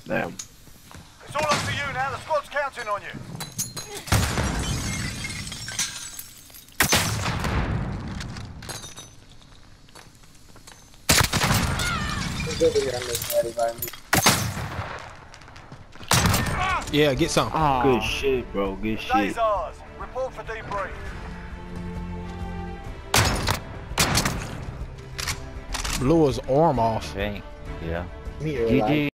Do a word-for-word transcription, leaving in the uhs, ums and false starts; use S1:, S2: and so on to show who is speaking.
S1: Damn.
S2: It's all up to you now. The squad's counting on you.
S3: Yeah, get some.
S1: Oh. Good shit, bro. Good shit.
S2: Today's ours. Report for debrief.
S3: Blew his arm off.
S4: Dang. Yeah.
S5: Me or
S4: G
S5: like
S4: G.